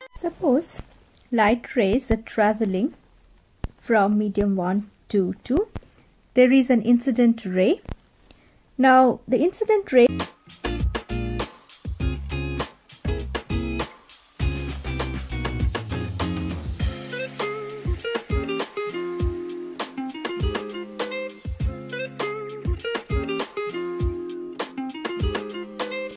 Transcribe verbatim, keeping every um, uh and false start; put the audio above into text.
Suppose light rays are traveling from medium one to two. There is an incident ray. Now the incident ray